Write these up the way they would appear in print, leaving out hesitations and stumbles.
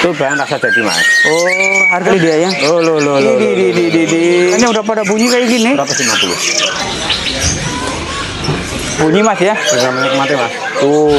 Itu bahan rasa jadi Mas. Oh, harga dia ya? Oh, lo. Ini udah pada bunyi kayak gini. 150. Bunyi Mas ya? Bisa menikmati Mas. Tuh.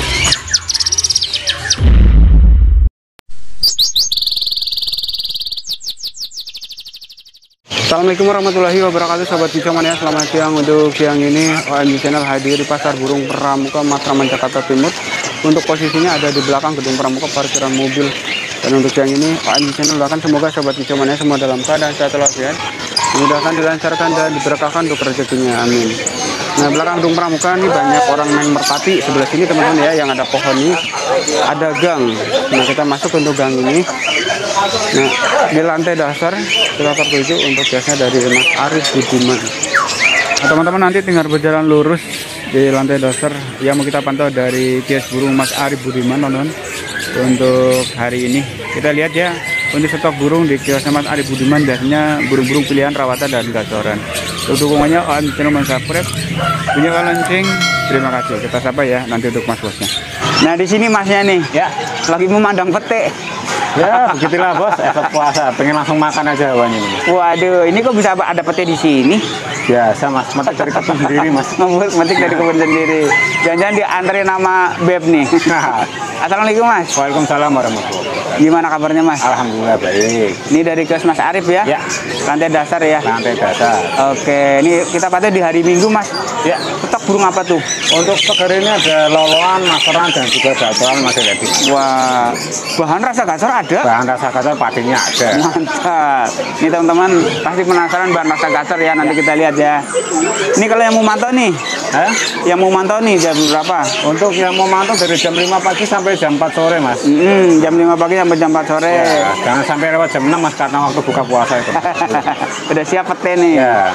Assalamualaikum warahmatullahi wabarakatuh, sahabat Bicaman ya. Selamat siang. Untuk siang ini OMG Channel hadir di Pasar Burung Pramuka Matraman Jakarta Timur. Untuk posisinya ada di belakang gedung Pramuka parkiran mobil. Dan untuk siang ini OMG Channel doakan semoga sahabat Bicaman ya semua dalam keadaan sehat walafiat, dimudahkan, dilancarkan dan diberkahkan untuk rezekinya, amin. Nah, belakang gedung Pramuka ini banyak orang main merpati. Sebelah sini teman-teman ya, yang ada pohon ini ada gang. Nah, kita masuk untuk gang ini. Nah, di lantai dasar kita tertuju untuk jasa dari Mas Arif Budiman. Nah, teman-teman nanti tinggal berjalan lurus di lantai dasar yang mau kita pantau dari kios burung Mas Arif Budiman, teman-teman. Untuk hari ini kita lihat ya, untuk stok burung di kiosnya Mas Arif Budiman biasanya burung-burung pilihan rawatan dan gacoran. Untuk dukungannya OMG Channel subscribe, bunyikan lonceng. Terima kasih. Kita sapa ya nanti untuk Mas bosnya. Nah, di sini Masnya nih Ya, lagi memandang pete. ya begitulah bos. Efek puasa, pengen langsung makan aja hewan ini. Waduh, ini kok bisa ada pete di sini? Biasa Mas, metik dari kebun sendiri Mas. Metik dari kebun sendiri. Jangan-jangan diantri nama Beb nih. Assalamualaikum Mas. Waalaikumsalam warahmatullahi wabarakatuh. Gimana kabarnya Mas? Alhamdulillah baik. Ini dari kios Mas Arif ya? Ya. Lantai dasar ya? Lantai dasar. Oke, ini kita pantau di hari Minggu Mas. Ya. Stok burung apa tuh? Untuk stok hari ini ada loloan, masteran dan juga gacoran masih ready. Wah, bahan rasa gacor ada? Bahan rasa gacor padinya ada. Mantap. Ini teman-teman pasti penasaran bahan rasa gacor ya. Nanti kita lihat ya. Ini kalau yang mau mantau nih, yang mau mantau nih jam berapa? Untuk yang mau mantau dari jam 5 pagi sampai jam 4 sore Mas. Jam 5 pagi sampai jam 4 sore. Ya, jangan sampai lewat jam 6 Mas, karena waktu buka puasa itu. Udah siap pete nih. Ya.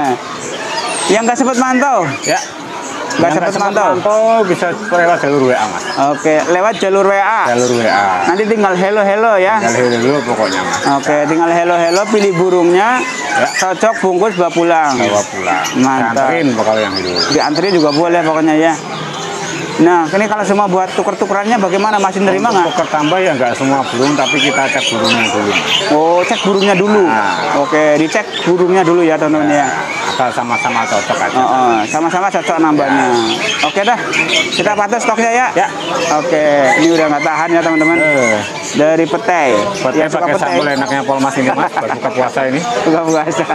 Yang nggak sempat mantau? Ya. Nggak sempat mantau? Bisa lewat jalur WA Mas. Oke, lewat jalur WA. Jalur WA. Nanti tinggal hello ya. Tinggal dulu pokoknya Mas. Oke, tinggal hello, pilih burungnya, Ya. cocok, bungkus, bawa pulang. Bawa pulang. Mantap. Dianterin pokoknya yang itu. Diantri juga boleh pokoknya ya. Nah, ini kalau semua buat tuker-tukerannya bagaimana? Masih nerima nggak? Tuker tambah ya nggak semua burung, tapi kita cek burungnya dulu. Oh, cek burungnya dulu. Nah. Oke, dicek burungnya dulu ya teman-teman ya. Asal sama-sama cocok aja. Sama-sama cocok nambahnya. Oke dah, kita pantau stoknya ya. Ya. Oke, ini udah nggak tahan ya teman-teman. Dari petai. Petai Yang suka pakai sambal enaknya Polmas ini Mas, buat buka puasa ini. Buka puasa.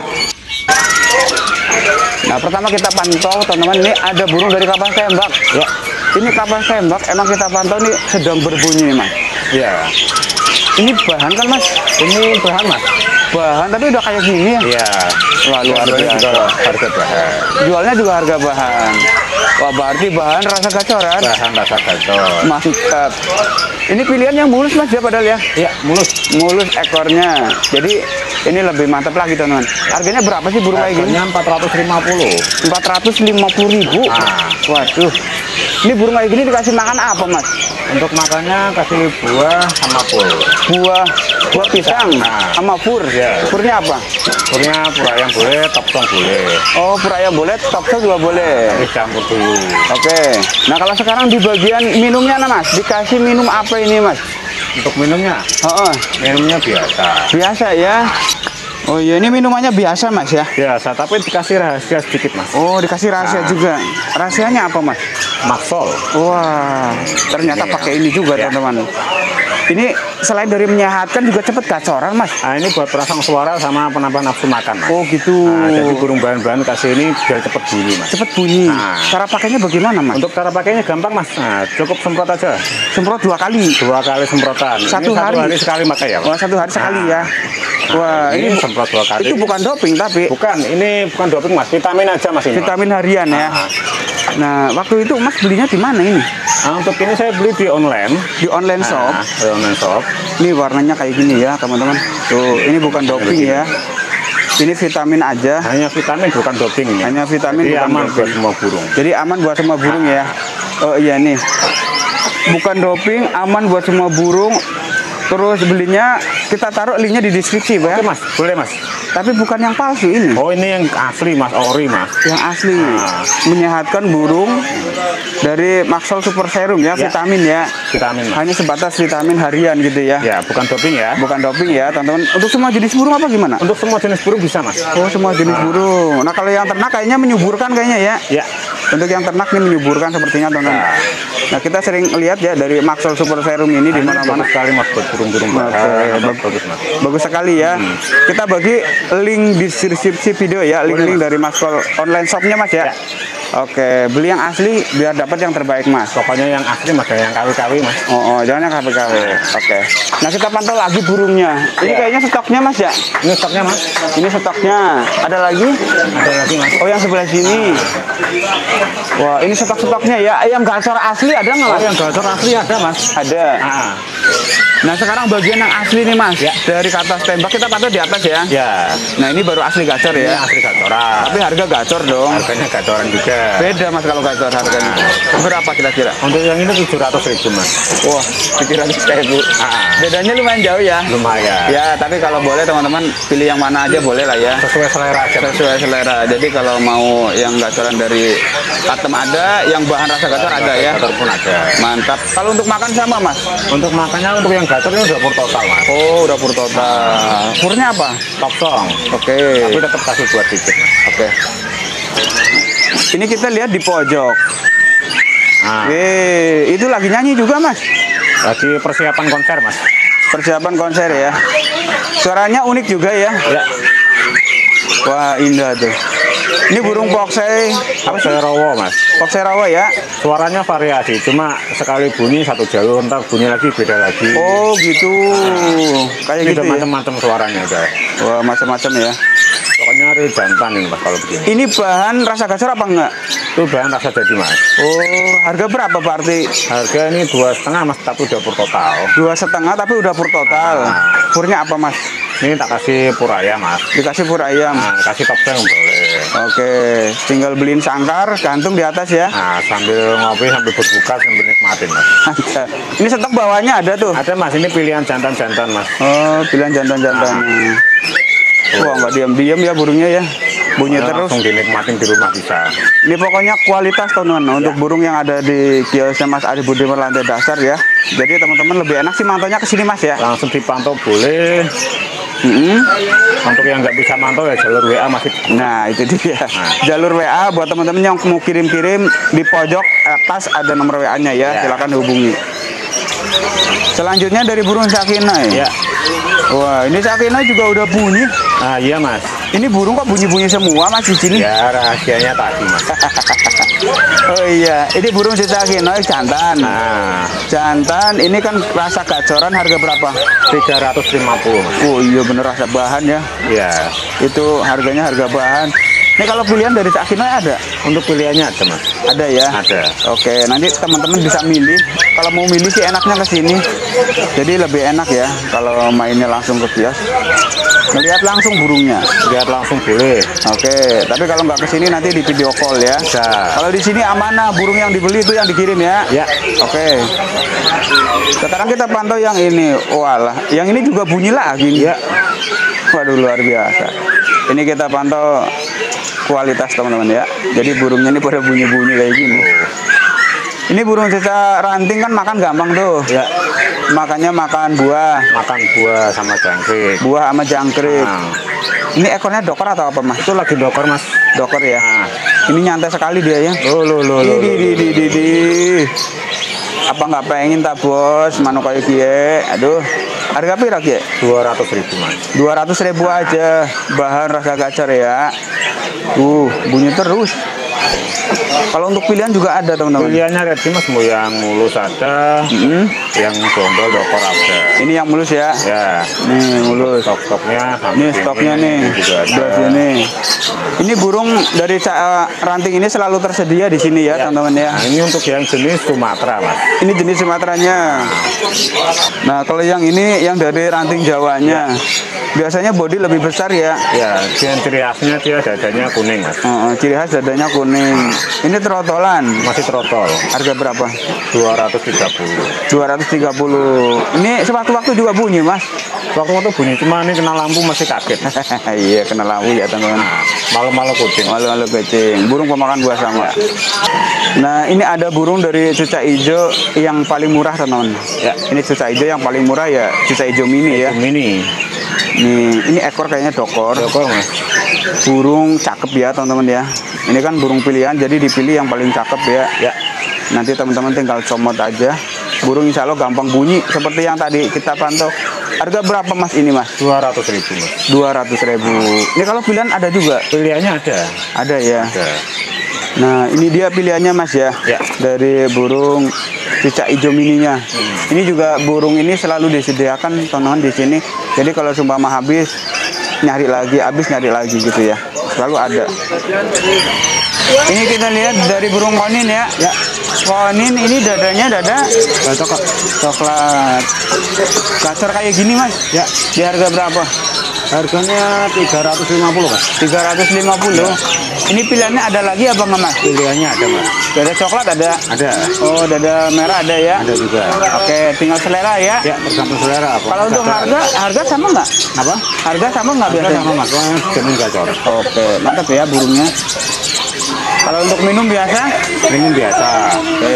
Nah, pertama kita pantau teman-teman, ini ada burung dari kapas tembak. Ya. Ini kapas tembak emang kita pantau nih sedang berbunyi Mas. Iya. Ini bahan kan Mas? Ini bahan Mas. Bahan tapi udah kayak gini ya? Iya. Wah, luar biasa. Juga harga bahan. Jualnya juga harga bahan. Wah, berarti bahan rasa gacoran. Bahan rasa gacor. Mantap. Ini pilihan yang mulus Mas ya padahal ya? Iya, mulus. Mulus ekornya. Jadi ini lebih mantap lagi teman-teman. Harganya berapa sih burung kayak gini? Harganya 450. 450.000. Waduh. Ini burung kayak gini dikasih makan apa Mas? Untuk makannya kasih buah sama pur. Buah pisang sama pur. Ya. Purnya apa? Purnya pura yang boleh, topsong boleh. Oh, pur ayam boleh, topsong juga boleh. Dicampur dulu. Oke. Nah, kalau sekarang di bagian minumnya nah Mas, dikasih minum apa ini Mas? Untuk minumnya? Minumnya biasa. Biasa ya. Oh iya, ini minumannya biasa Mas ya? Biasa, tapi dikasih rahasia sedikit Mas. Oh, dikasih rahasia juga. Rahasianya apa Mas? Maksol. Wah, ternyata pakai ini juga teman-teman. Ini selain dari menyehatkan juga cepet gacoran Mas. Nah, ini buat perangsang suara sama penambah nafsu makan Mas. Oh gitu. Nah, jadi burung bahan-bahan kasih ini biar cepet bunyi Mas. Cepet bunyi. Nah. Cara pakainya bagaimana Mas? Untuk cara pakainya gampang Mas. Nah, cukup semprot aja. Semprot 2 kali. 2 kali semprotan. Satu ini hari? 1 hari sekali pakai ya Mas. Wah, 1 hari sekali ya. Wah, ini semprot 2 kali. Itu bukan doping tapi. Bukan, ini bukan doping Mas. Vitamin aja Mas ini. Vitamin harian ya. Nah, waktu itu Mas belinya di mana ini? Nah, untuk ini saya beli di online. Di online shop. Di online shop. Ini warnanya kayak gini ya teman-teman. Tuh, ini bukan doping ya. Ini vitamin aja. Hanya vitamin bukan doping ini. Hanya vitamin jadi bukan aman doping. buat semua burung. Jadi aman buat semua burung ya. Oh iya nih. Bukan doping, aman buat semua burung. Terus belinya kita taruh linknya di deskripsi, Pak. Oke, Mas. Boleh, Mas. Tapi bukan yang palsu ini. Oh, ini yang asli, Mas. Ori, Mas. Yang asli. Menyehatkan burung dari Maxol Super Serum ya, vitamin ya. Vitamin, Mas. Hanya sebatas vitamin harian gitu ya. Ya, bukan doping ya. Bukan doping ya, teman-teman. Untuk semua jenis burung apa gimana? Untuk semua jenis burung bisa, Mas. Oh, semua jenis burung. Nah, kalau yang ternak kayaknya menyuburkan kayaknya ya. Ya. Untuk yang ternak ini menyuburkan sepertinya, teman-teman. Nah, kita sering lihat ya dari Maxol Super Serum ini di mana-mana. Bagus sekali, Mas, buat burung-burung. Bagus, Mas. Bagus sekali ya. Kita bagi link di deskripsi video ya, link dari Maxol online shopnya, Mas ya. Oke, beli yang asli biar dapat yang terbaik, Mas. Pokoknya yang asli, Mas, yang KW-KW, Mas. Oh, jangan yang KW-KW. Oke. Nah, kita pantau lagi burungnya. Ini kayaknya stoknya, Mas ya? Ini stoknya, Mas. Ini stoknya. Ada lagi? Ada lagi, Mas. Oh, yang sebelah sini. Wah, ini stok-stoknya ya. Ayam gacor asli ada nggak, Mas? Oh, yang gacor asli ada, Mas. Ada. Nah, sekarang bagian yang asli nih, Mas. Ya. Dari ke atas tembak kita pantau di atas ya. Ya. Nah, ini baru asli gacor Ini ya. asli gacoran. Tapi harga gacor dong. Harganya gacoran juga. Beda, Mas, kalau gacor harganya. Berapa kira-kira? Untuk yang ini 700.000, Mas. Wah, 700.000. Bedanya lumayan jauh ya. Lumayan. Ya, tapi kalau boleh teman-teman pilih yang mana aja boleh lah ya. Sesuai selera aja. Sesuai selera. Jadi kalau mau yang gacoran dari Patem ada, yang bahan rasa gacor ada ya. Gacor pun ada. Mantap. Kalau untuk makan sama, Mas? Untuk makannya untuk yang gacor ini udah pur total, Mas. Oh, udah pur total. Purnya apa? Top song. Oke. Tapi tetap kasih buat dikit, Mas. Oke. Ini kita lihat di pojok. Nah, Itu lagi nyanyi juga, Mas. lagi persiapan konser, Mas. Persiapan konser ya. Suaranya unik juga ya. Ya. Wah, indah tuh. Ini burung poksei. Apa saya rawa, Mas? Poksei rawa ya. Suaranya variasi, cuma sekali bunyi satu jalur, ntar bunyi lagi beda lagi. Oh, gitu. Kayak Ini gitu udah ya. macam-macam suaranya udah. Wah, macam-macam ya. Pokoknya real jantan ini, Mas, kalau begini. Ini bahan rasa gacor apa enggak? Itu bahan rasa jadi, Mas. Oh, harga berapa Pak Arti? Harga ini 2,5, Mas, tapi udah pur total. 2,5 tapi udah pur total. Purnya apa, Mas? Ini tak kasih pur ayam, Mas. Dikasih pur ayam. Nah, kasih top seng boleh. Oke, tinggal beliin sangkar, gantung di atas ya. Nah, sambil ngopi, sambil berbuka, sambil nikmatin, Mas. Ini stok bawahnya ada tuh. Ada, Mas, ini pilihan jantan-jantan, Mas. Oh, pilihan jantan-jantan. Wah, nggak diam-diam ya burungnya ya. Bunyi terus. Langsung dinikmatin di rumah bisa. Ini pokoknya kualitas teman-teman untuk burung yang ada di kiosnya Mas Ari Budiman lantai dasar ya. Jadi teman-teman lebih enak sih mantaunya ke sini, Mas ya. Langsung dipantau boleh. Untuk yang nggak bisa mantau ya jalur WA masih. Nah, itu dia. Jalur WA buat teman-teman yang mau kirim-kirim, di pojok atas ada nomor WA-nya ya. Silakan hubungi. Selanjutnya dari burung Sakinai. Ya. Wah, ini Sakinai juga udah bunyi. Nah, iya, Mas. Ini burung kok bunyi-bunyi semua, Mas, di sini? Ya, rahasianya tadi, Mas. Oh iya, ini burung Sakinai jantan. Nah, Jantan, ini kan rasa gacoran harga berapa? 350, Mas. Oh iya, bener rasa bahan ya. Iya. Itu harganya harga bahan. Ini kalau pilihan dari Sakinai ada? Untuk pilihannya ada, Mas. Ada ya? Ada. Oke, nanti teman-teman bisa milih. Kalau mau milih sih enaknya ke sini. Jadi lebih enak ya kalau mainnya langsung ke kios. Melihat langsung burungnya. Lihat langsung boleh. Oke, tapi kalau nggak ke sini nanti di video call ya. Bisa. Kalau di sini amanah, burung yang dibeli itu yang dikirim ya. Ya. Oke. Sekarang kita pantau yang ini. Walah, yang ini juga bunyi lagi. Ya. Waduh, luar biasa. Ini kita pantau kualitas teman-teman ya. Jadi burungnya ini pada bunyi-bunyi kayak gini. Ini burung cica ranting kan makan gampang tuh. Ya. Makannya makan buah. Makan buah sama jangkrik. Buah sama jangkrik. Nah, Ini ekornya dokor atau apa, Mas? itu lagi dokor, Mas. Dokor ya. Nah. Ini nyantai sekali dia ya. Loh. Di. Apa nggak pengen tak bos? Manu kayak kie. Aduh. Harga pira kie? 200.000, Mas. 200.000 aja. Bahan rasa gacor ya. Bunyi terus. Kalau untuk pilihan juga ada teman-teman. Pilihannya ada sih, Mas. Mau yang mulus ada, yang gondol dokor ada. Ini yang mulus ya. Ya. Nih mulus. Stok-stoknya. Ini stoknya nih. Juga ada. Belah sini. Ini burung dari ranting ini selalu tersedia di sini ya, teman-teman ya. Nah, ini untuk yang jenis Sumatera, Mas. Ini jenis Sumateranya. Nah, kalau yang ini yang dari ranting Jawanya, biasanya bodi lebih besar ya. Ya, ciri khasnya dia dadanya kuning mas. Ciri khas dadanya kuning. Ini trotolan. Masih trotol. Harga berapa? 230. 230. Ini sewaktu-waktu juga bunyi mas. Waktu-waktu bunyi, cuma ini kena lampu masih kaget. Iya, kena lampu ya teman-teman. Malu-malu kucing. Malu-malu kucing. Burung pemakan buah sama. Nah, ini ada burung dari cucak hijau yang paling murah teman-teman. Ya, ini cucak hijau yang paling murah ya, cucak hijau mini ya. Mini. Ini ekor kayaknya dokor. Dokor mas. Burung cakep ya teman-teman ya. Ini kan burung pilihan, jadi dipilih yang paling cakep ya. Ya. Nanti teman-teman tinggal comot aja. Burung insya Allah gampang bunyi seperti yang tadi kita pantau. Harga berapa mas ini mas? 200.000 mas. 200.000. Ini kalau pilihan ada juga? Pilihannya ada. Ada ya. Ada. Nah ini dia pilihannya mas ya. Ya. Dari burung cucak hijau mininya. Ini juga burung ini selalu disediakan teman-teman di sini. Jadi kalau sumpama habis nyari lagi, habis nyari lagi gitu ya. Selalu ada. Ini kita lihat dari burung konin ya. Ya. Konin ini dadanya dada coklat. Gacor kayak gini mas. Ya. Di harga berapa? Harganya 350 mas. 350. Ya. Ini pilihannya ada lagi apa nggak mas? Pilihannya ada mas. Dada coklat ada? Ada. Oh dada merah ada ya? Ada juga. Oke, tinggal selera ya? Ya, tergantung selera. Kalau untuk harga sama nggak? Apa? Harga sama nggak biasanya? Sama mas, jenis gacor. Oke, mantap ya burungnya. Kalau untuk minum biasa? Minum biasa. Oke.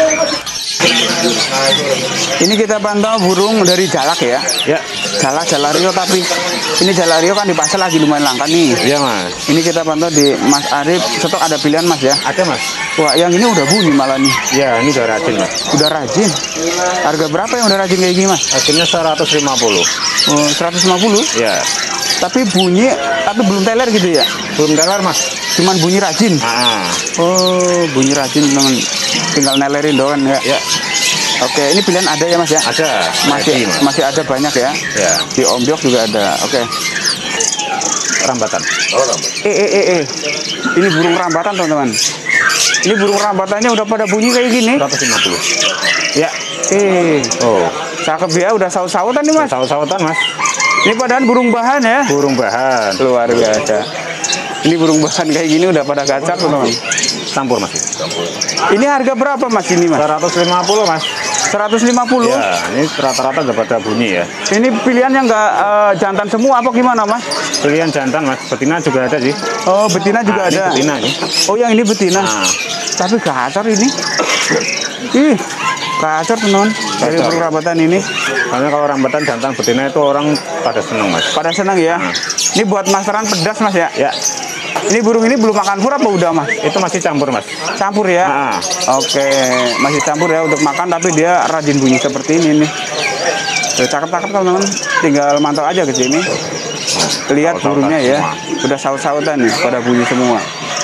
Ini kita pantau burung dari jalak ya? Ya. Jalario, tapi ini jalario kan di pasar lagi lumayan langka nih. Iya mas. Ini kita pantau di Mas Arif. Stok ada pilihan mas ya? Ada mas. Wah yang ini udah bunyi malah nih. Ya ini udah rajin mas. Udah rajin. Harga berapa yang udah rajin kayak gini mas? Harganya 150. Oh, 150? Ya. Tapi bunyi, tapi belum teler gitu ya? Belum teler mas. Cuman bunyi rajin. Oh, bunyi rajin teman. Tinggal nelerin doang ya. Ya. Oke, ini pilihan ada ya mas ya? Ada. Masih ada banyak ya? Ya. Di Ombyok juga ada. Oke. Rambatan. Oh rambatan. Ini burung rambatan teman-teman. Ini burung rambatannya udah pada bunyi kayak gini. 150. Ya. Oh, cakep ya. Udah saut-sautan nih mas. Saut-sautan mas. Ini padahal burung bahan ya? Burung bahan. Luar biasa. Ini burung bahan kayak gini udah pada gacak teman-teman. Campur mas. Ini harga berapa mas ini mas? 150 mas. 150? Ya, ini rata-rata udah pada bunyi ya. Ini pilihannya nggak jantan semua apa gimana mas? Pilihan jantan mas, betina juga ada sih. Oh betina juga ada? Ini betina nih. Oh yang ini betina? Tapi gacor ini. Ih, gacor teman. Dari burung rambatan ini. Karena kalau rambatan jantan betina itu orang pada senang mas. Pada senang ya? Ini buat masteran pedas mas ya? Ya. Ini burung ini belum makan pur apa udah mas? Itu masih campur mas. Campur ya? Oke, masih campur ya untuk makan, tapi dia rajin bunyi seperti ini nih. Cakep-cakep teman-teman, tinggal mantau aja ke sini. Lihat burungnya ya, udah saut-sautan nih, pada bunyi semua.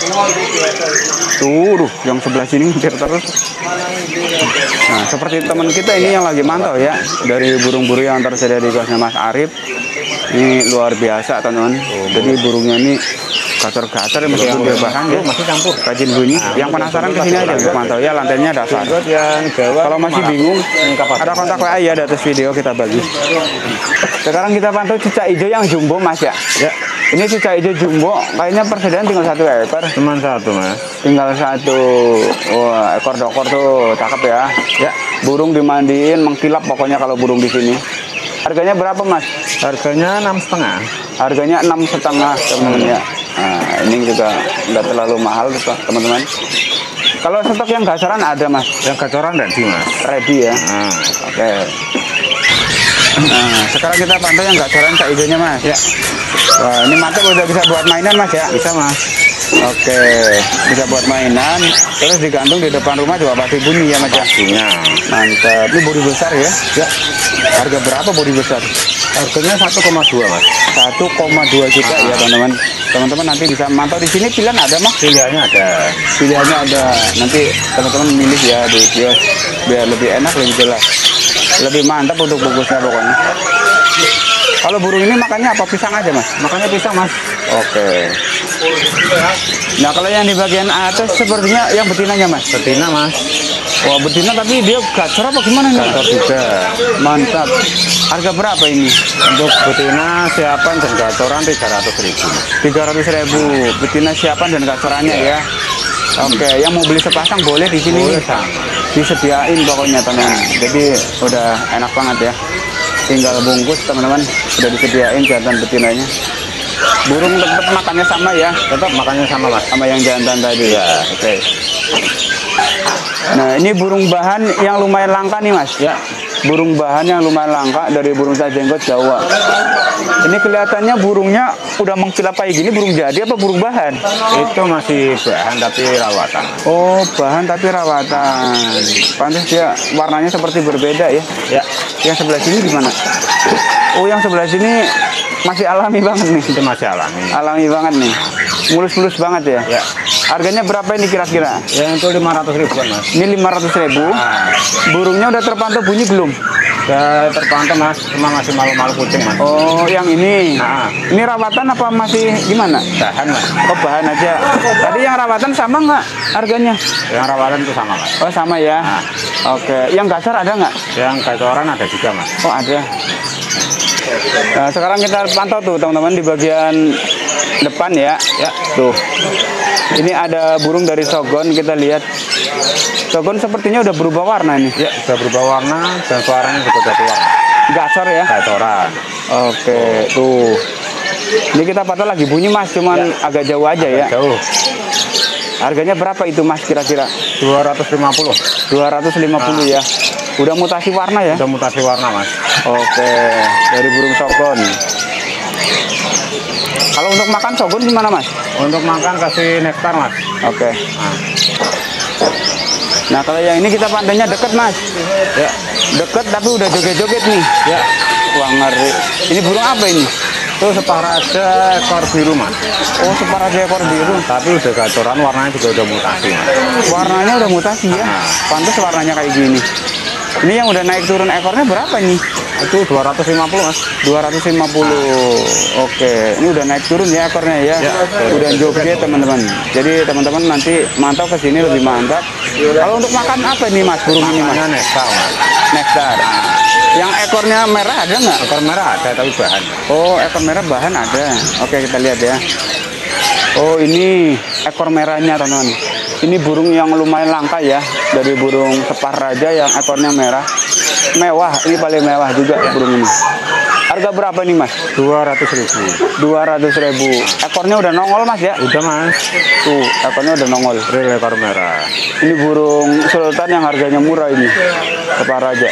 Tuh, yang sebelah sini ngejar terus. Nah, seperti teman kita ini yang lagi mantau ya, dari burung-burung yang tersedia di kelasnya Mas Arif. Ini luar biasa teman-teman. Jadi burungnya ini gacor-gacor meskipun dia bahan ya, masih campur. Rajin bunyi. Yang penasaran kesini aja untuk mantau ya, lantainya dasar. Kalau masih bingung, ada kontak WA ya di atas video kita bagi. Sekarang kita pantau cucak hijau yang jumbo mas ya. Ya. Ini cucak hijau jumbo, kayaknya persediaan tinggal 1 ekor. Cuman 1 mas. Tinggal 1. Wah, ekor dokor tuh cakep ya. Ya. Burung dimandiin, mengkilap pokoknya kalau burung di sini. Harganya berapa mas? Harganya 6,5. Harganya 6,5 teman-teman ya. Nah, ini juga nggak terlalu mahal teman-teman. Kalau stok yang gacoran ada mas? Yang gacoran ready mas. Ready ya. Oke. Nah, sekarang kita pantau yang gacoran cak hijaunya mas. Ya. Wah, ini mantap udah bisa buat mainan mas ya? Bisa mas. Oke, bisa buat mainan. Terus digantung di depan rumah juga pasti bunyi ya mas ya? Pastinya. Mantap. Ini bodi besar ya? Ya. Harga berapa bodi besar? Harganya 1,2 mas. 1,2 juta ya teman-teman. Teman-teman nanti bisa mantau di sini. Pilihan ada mas? Pilihannya ada. Pilihannya ada. Nanti teman-teman milih ya di kios biar lebih enak, lebih jelas, lebih mantap untuk bungkusnya pokoknya. Kalau burung ini makannya apa? Pisang aja mas? Makannya pisang mas. Oke. Nah kalau yang di bagian atas sepertinya yang betinanya mas? Betina mas. Wah, betina tapi dia gacor apa gimana nih? Gacor juga. Mantap. Harga berapa ini? Untuk betina siapan dan gacoran 300.000. 300.000 betina siapan dan gacorannya ya. Oke, yang mau beli sepasang boleh di sini. Boleh, sama. Disediain pokoknya teman-teman. Jadi udah enak banget ya. Tinggal bungkus teman-teman, udah disediain jantan betinanya. Burung tetap makannya sama ya. Tetap makannya sama mas. Sama yang jantan tadi ya. Oke. Nah, ini burung bahan yang lumayan langka nih mas. Ya. Burung bahan yang lumayan langka dari burung sajenggot Jawa. Ini kelihatannya burungnya udah mengkilap kayak gini, burung jadi apa burung bahan? Itu masih bahan tapi rawatan. Oh, bahan tapi rawatan. Pantas dia warnanya seperti berbeda ya. Ya. Yang sebelah sini gimana? Oh, yang sebelah sini masih alami banget nih. Itu masih alami. Alami banget nih. Mulus-mulus banget ya. Ya. Harganya berapa ini kira-kira? Yang itu 500.000 mas. Ini 500.000. Nah, Burungnya udah terpantau bunyi belum? udah terpantau mas, cuma masih malu-malu kucing mas. Oh, yang ini. Nah. Ini rawatan apa masih gimana? Bahan mas. Oh, bahan aja. Tadi yang rawatan sama nggak harganya? Yang rawatan itu sama mas. Oh, sama ya. Nah. Oke. Yang gacor ada nggak? Yang gacoran ada juga mas. Oh, ada. Nah, sekarang kita pantau tuh teman-teman di bagian depan ya. Ya. Tuh. Ini ada burung dari Sogon, kita lihat. Sogon sepertinya udah berubah warna nih. Ya, sudah berubah warna dan suaranya juga udah keluar. Gacor ya. Gacoran. Oke, tuh. Ini kita pantau lagi bunyi mas, cuman agak jauh aja ya. Jauh. Harganya berapa itu mas kira-kira? 250. 250 ya. Udah mutasi warna ya? Udah mutasi warna mas. Oke, dari burung Sogon. Kalau untuk makan Sogon gimana mas? Untuk makan kasih nektar mas. Oke. Nah kalau yang ini kita pantainya deket mas. Ya. Deket tapi udah joget-joget nih. Ya. Wah ngeri. Ini burung apa ini? Itu separaja ekor biru mas. Oh separaja ekor biru. Tapi udah gacoran, warnanya juga udah mutasi mas. Warnanya udah mutasi ya. Pantas warnanya kayak gini. Ini yang udah naik turun ekornya berapa nih? Itu 250 mas. 250. Oke, ini udah naik turun ya ekornya ya. Ya, udah joget teman-teman. Jadi teman-teman nanti mantau ke sini lebih mantap. Kalau untuk makan apa nih mas burung ini mas? Makannya nektar mas. Nektar. Yang ekornya merah ada nggak? Ekor merah ada tapi bahan. Oh, ekor merah bahan ada. Oke, kita lihat ya. Oh, ini ekor merahnya teman-teman. Ini burung yang lumayan langka ya, dari burung separ raja yang ekornya merah. Mewah, ini paling mewah juga burung ini. Harga berapa nih mas? 200.000. 200.000. Ekornya udah nongol mas ya? Udah mas. Tuh, ekornya udah nongol. Real ekor merah. Ini burung sultan yang harganya murah ini, separ raja.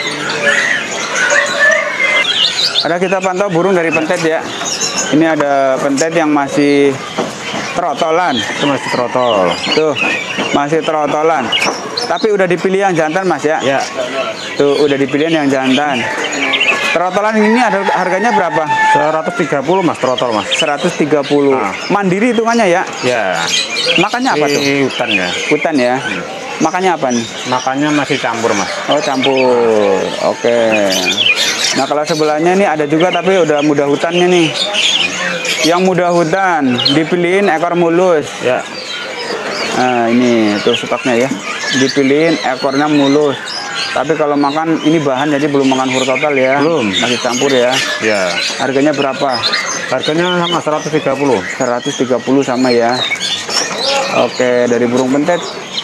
Ada kita pantau burung dari pentet ya. Ini ada pentet yang masih trotolan. Itu masih trotol. Tuh, masih trotolan. Tapi udah dipilih yang jantan mas ya? Ya. Tuh, udah dipilih yang jantan. Trotolan ini ada harganya berapa? 130 mas trotol mas. 130. Nah. Mandiri hitungannya ya? Ya. Makannya apa tuh? Ini hutan ya. Hutan ya? Makannya apa nih? Makannya masih campur mas. Oh campur. Oke. Nah kalau sebelahnya nih ada juga tapi udah muda hutannya nih. Yang muda hutan dipilihin ekor mulus. Ya. Nah ini tuh stoknya ya. Dipilihin ekornya mulus. Tapi kalau makan ini bahan jadi belum makan hur total ya. Belum. Masih campur ya. Ya. Harganya berapa? Harganya sama 130. 130 sama ya. Oke dari burung pentet.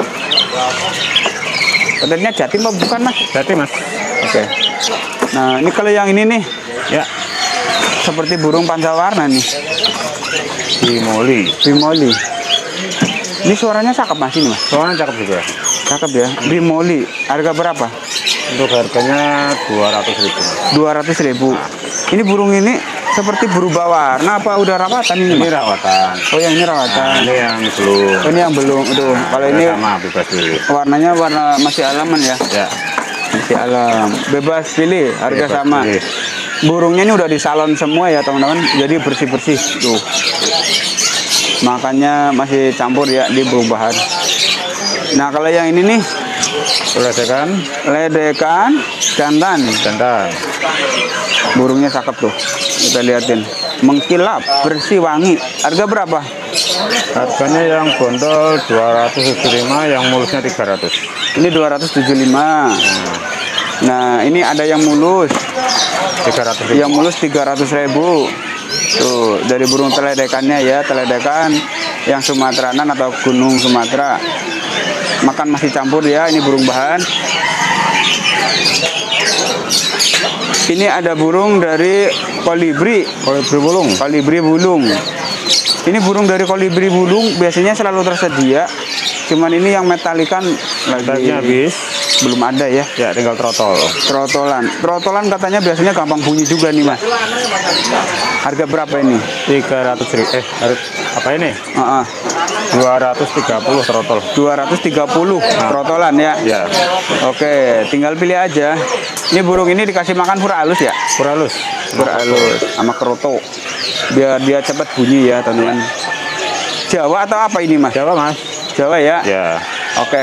Pentetnya jatim apa bukan mas? Jadi mas. Oke. Nah ini kalau yang ini nih. Ya. Seperti burung pancawarna nih. Bimoli. Bimoli. Ini suaranya cakep mas ini mas. Soalnya cakep juga. Cakep ya. Bimoli. Harga berapa? Untuk harganya 200.000. 200.000. Ini burung ini seperti berubah warna apa udah rawatan ini? Ini Mas? rawatan. Oh yang ini rawatan. Nah, ini yang belum. Oh, ini yang belum. Tuh. Kalau ini Sama bebas pilih. warnanya warna masih alaman ya. Ya. Masih alam. Bebas pilih. Harga Bebas sama. pilih. Burungnya ini udah di salon semua ya teman-teman. Jadi bersih-bersih. Tuh. Makannya masih campur ya di perubahan. Nah kalau yang ini nih Ledekan. ledekan jantan. Jantan. Burungnya cakep tuh. Kita liatin. Mengkilap, bersih, wangi. Harga berapa? Harganya yang bondol 275, yang mulusnya 300. Ini 275. Nah, ini ada yang mulus. 300. Yang mulus 300.000. Tuh, dari burung teledekannya ya, teledekan yang Sumateranan atau Gunung Sumatera. Makan masih campur ya, ini burung bahan. Ini ada burung dari kolibri. Kolibri bulung. Kolibri bulung. Ini burung dari kolibri bulung biasanya selalu tersedia. Cuman ini yang metalikan lagi habis. Belum ada ya. Ya, tinggal trotol. Trotolan katanya biasanya gampang bunyi juga nih Mas. Harga berapa ini? 300.000. Apa ini? 230 trotol. 230 trotolan ya. Ya. Oke, tinggal pilih aja. Ini burung ini dikasih makan pura halus ya? Pura halus. Pura halus sama keroto. Biar dia cepat bunyi ya, teman-teman. Jawa atau apa ini Mas? Jawa Mas. Jawa ya? Ya. Oke.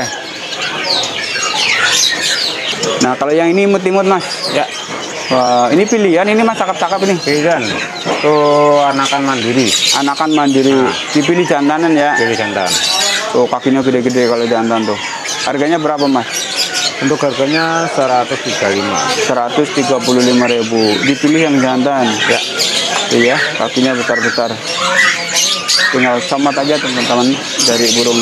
Nah, kalau yang ini imut-imut Mas. Ya. Wah, ini pilihan, ini Mas cakep-cakep ini. Pilihan. Tuh anakan mandiri. Anakan mandiri. Dipilih jantanan ya. Pilih jantan. Tuh kakinya gede-gede kalau jantan tuh. Harganya berapa Mas? Untuk harganya 135. 135.000. Dipilih yang jantan. Ya. Iya, kakinya besar-besar. Tinggal somot aja teman-teman dari burung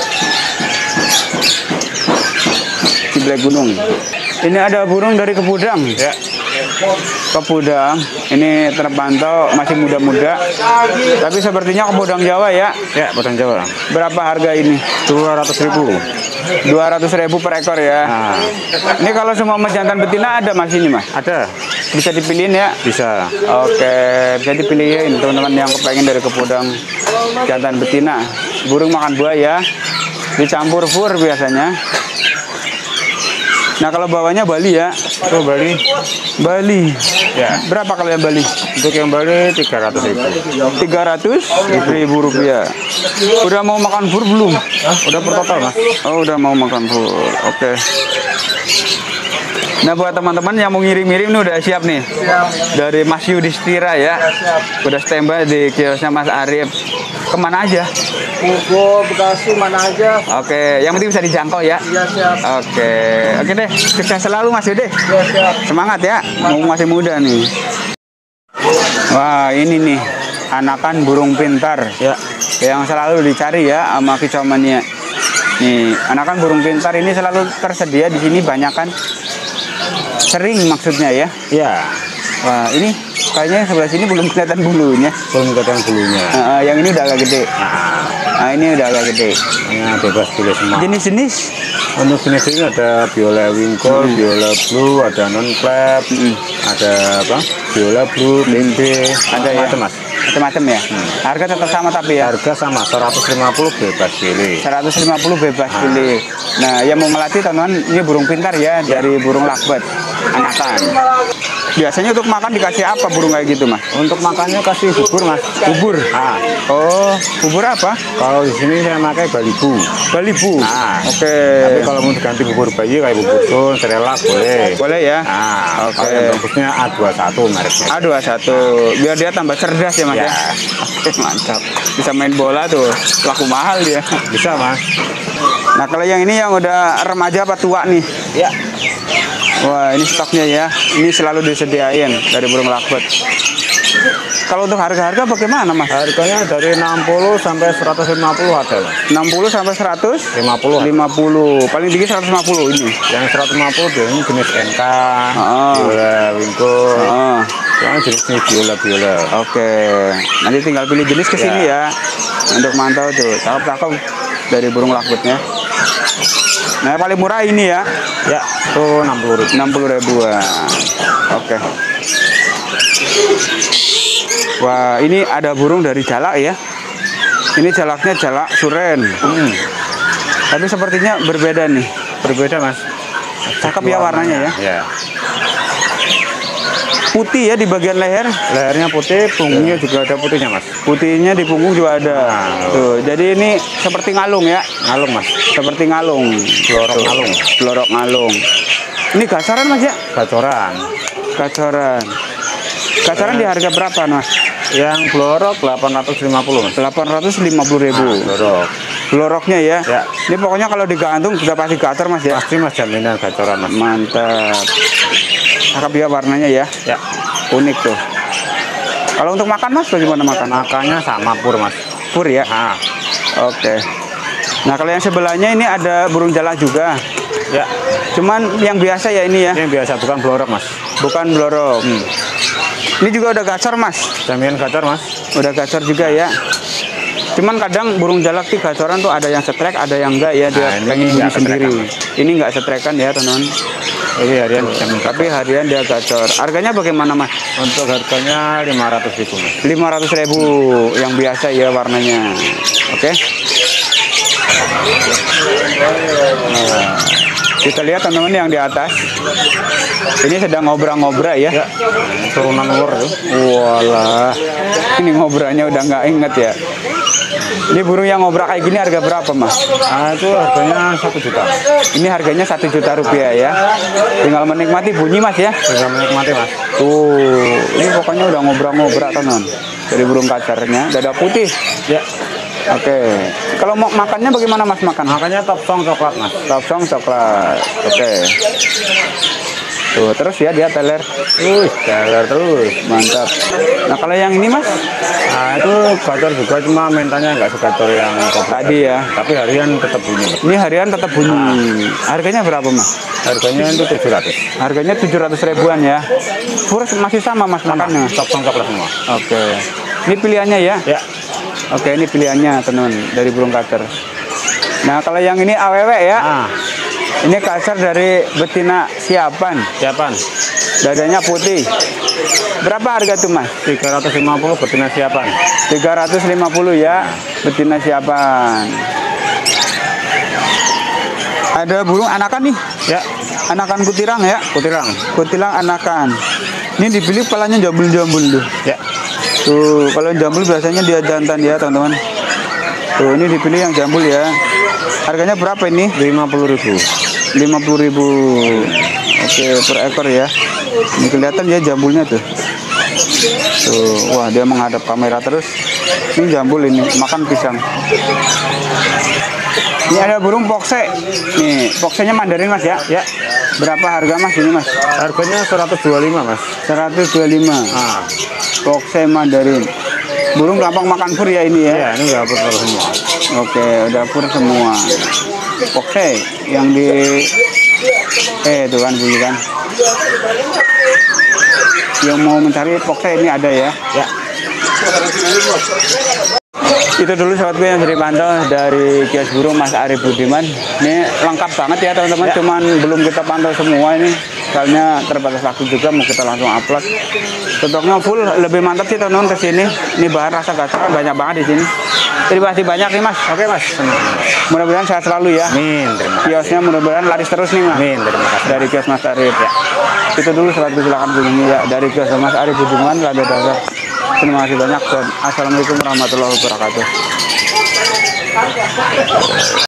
ciblek gunung. Ini ada burung dari Kepudang. Ya. Kepudang ini terpantau masih muda-muda, tapi sepertinya Kepudang Jawa ya. Ya, Kepudang Jawa. Berapa harga ini? 200.000. 200.000 per ekor ya. Nah, Ini kalau semua jantan betina ada Mas ini Mas. ada. Bisa dipilihin ya. Bisa. Oke, bisa dipilihin teman-teman yang kepengen dari Kepudang jantan betina. Burung makan buah ya. Dicampur fur biasanya. Nah, kalau bawahnya Bali ya. Tuh Bali. Bali. Ya. Berapa kalau yang Bali? Untuk yang Bali 300.000. 300.000 rupiah. Udah mau makan fur belum? Udah per total Mas. Oh, udah mau makan fur. Oke. Nah, buat teman-teman yang mau ngirim-ngirim nih udah siap nih. Dari Mas Yudhistira ya. Udah standby di kiosnya Mas Arif. Kemana aja? Bogor, Bekasi, mana aja. Oke, yang penting bisa dijangkau ya. Iya, siap. Oke deh. Sukses selalu Mas Yudh. Iya, siap. Semangat ya. Mau masih muda nih. Wah, ini nih anakan burung pintar. Ya. Yang selalu dicari ya sama kicau mania. Nih, anakan burung pintar ini selalu tersedia di sini banyak kan. Sering maksudnya ya. Ya. Wah, ini kayaknya sebelah sini belum kelihatan bulunya. Belum kelihatan bulunya. Yang ini udah agak gede. Nah, ini udah agak gede. Ini bebas pilih semua. Jenis-jenis Untuk jenis ini ada viola winkle, viola blue, ada non clap, ada apa? Viola blue, limbe, ada ya, macam Mas. Macam-macam ya. Harga tetap sama tapi ya. Harga sama 150 bebas pilih. 150 bebas pilih. Nah, yang mau ngelatih teman-teman, ini burung pintar ya, dari burung lakbet, anakan. Biasanya untuk makan dikasih apa burung kayak gitu Mas? Untuk makannya kasih bubur Mas. Bubur. Nah, Oh, bubur apa? kalau di sini saya pakai balibu. Balibu. Nah, Oke. Tapi kalau mau diganti bubur bayi kayak bubur sun, serelak boleh. Boleh ya. Nah, Oke. kalau yang bagusnya A21 mereknya. A21. Biar dia tambah cerdas ya Mas ya. Ya. Oke, mantap. Bisa main bola tuh. Laku mahal dia. Bisa Mas. Nah, kalau yang ini yang udah remaja apa tua nih? Ya. Wah, ini stoknya ya. Ini selalu disediain dari burung lakbet. Kalau untuk harga-harga bagaimana Mas? Harganya dari 60 sampai 150 ada Mas. 60 sampai 100? 50. 50. Paling tinggi 150 ini. Yang 150 biasanya jenis NK, Oh. viola winkle. Oh, Yang jenis viola. oke. Nanti tinggal pilih jenis ke sini ya. Untuk mantau tuh. Cakep-cakep dari burung lakbetnya. Nah, yang paling murah ini ya. Ya, tuh 60.000. 60.000-an. Oke. Wah, ini ada burung dari jalak ya. Ini jalaknya jalak suren. Tapi sepertinya berbeda nih. Berbeda Mas. Cakep ya warnanya ya. Ya. Putih ya di bagian leher. Lehernya putih, punggungnya juga ada putihnya Mas. Putihnya di punggung juga ada. Tuh, jadi ini seperti ngalung ya. Ngalung Mas. Seperti ngalung. Lorok ngalung. Lorok ngalung. Ini gacoran Mas ya? Gacoran. Gacoran. Gacoran di harga berapa Mas? Yang blorok 850 Mas. 850.000. Blorok. Bloroknya ya. Ya. Ini pokoknya kalau digantung sudah pasti gacor Mas ya. Pasti Mas, jaminan gacoran Mas. Mantap. Cakep ya warnanya ya. Ya. Unik tuh. Kalau untuk makan Mas bagaimana makan? Makannya sama pur Mas. Pur ya. Nah, Oke. Nah kalau yang sebelahnya ini ada burung jalak juga. ya. Cuman yang biasa ya ini ya. Ini yang biasa, bukan blorok Mas. Bukan blorok. Ini juga udah gacor Mas. Jaminan gacor Mas. Udah gacor juga ya. Cuman kadang burung jalak di gacoran tuh ada yang setrek, ada yang enggak ya. Dia Nah, ini pengen bunyi nggak sendiri. setrekan. Ini enggak setrekan ya teman-teman. Ini harian jaminan gacor. Tapi harian dia gacor. Harganya bagaimana Mas? Untuk harganya 500.000 Mas. 500.000 yang biasa ya warnanya. Oke. Nah, kita lihat teman-teman yang di atas. Ini sedang ngobra-ngobra ya. Ya. Turunan luar tuh. Walah. Ini ngobranya udah nggak inget ya. Ini burung yang ngobra kayak gini harga berapa Mas? Ah, itu harganya 1 juta. Ini harganya 1 juta rupiah ya. Tinggal menikmati bunyi Mas ya. Bisa menikmati Mas. Tuh, ini pokoknya udah ngobra-ngobra teman. Dari burung kacarnya, dada putih. Ya. Oke. Kalau mau makannya bagaimana Mas makan? Makanya top song coklat Mas. Topsong coklat. Oke. Tuh, terus ya dia teler. Jalan terus. Mantap. Nah, kalau yang ini Mas, Nah, itu gacor juga, cuma mintanya nggak segacor yang tadi ya. Tapi harian tetap bunyi Mas. Ini harian tetap bunyi. Harganya berapa Mas? Harganya itu 700. Harganya 700 ribuan ya. Pur masih sama Mas makannya. Top song coklat semua. Oke. Ini pilihannya ya. Ya. Oke, ini pilihannya teman dari burung kacer. Nah, kalau yang ini AWW ya. Nah, Ini kacer dari betina siapan. siapan? Dadanya putih. Berapa harga tuh Mas? 350 betina siapan. 350 ya, betina siapan. Ada burung anakan nih. Ya, Anakan kutirang ya. kutirang. Kutilang anakan. Ini dipilih kepalanya jambul-jambul tuh. Ya. Tuh, kalau yang jambul biasanya dia jantan ya, teman-teman. Tuh, ini dipilih yang jambul ya. Harganya berapa ini? 50.000. 50.000. Oke, per ekor ya. Ini kelihatan ya jambulnya tuh. Tuh, wah dia menghadap kamera terus. Ini jambul ini, makan pisang. Ini ada burung pokse. Nih, poksenya Mandarin Mas ya. Ya. Berapa harga Mas ini Mas? Harganya 125 Mas. 125. Ah, Pokse Mandarin. Burung gampang makan fur ya ini ya. ya ini nggak perlu semua. Oke, udah fur semua. Pokse yang di itu kan bunyi kan. Yang mau mencari pokse ini ada ya. Ya. Itu dulu sobat gue yang dari pantau dari kios burung Mas Arif Budiman. Ini lengkap banget ya teman-teman. Ya. Cuman belum kita pantau semua ini. Soalnya terbatas waktu juga mau kita langsung upload. Stoknya full, lebih mantap sih teman-teman ke sini. Ini bahan rasa gacoran banyak banget di sini. Terima kasih banyak nih Mas. Oke Mas. Mudah-mudahan sehat selalu ya. Amin. Terima kasih. Kiosnya mudah-mudahan laris terus nih Mas. Amin. Terima kasih. Dari kios Mas Arif ya. Itu dulu sobat gue, silakan kunjungi ya dari kios Mas Arif Budiman Lada Dasar. Terima kasih banyak dan assalamualaikum warahmatullahi wabarakatuh.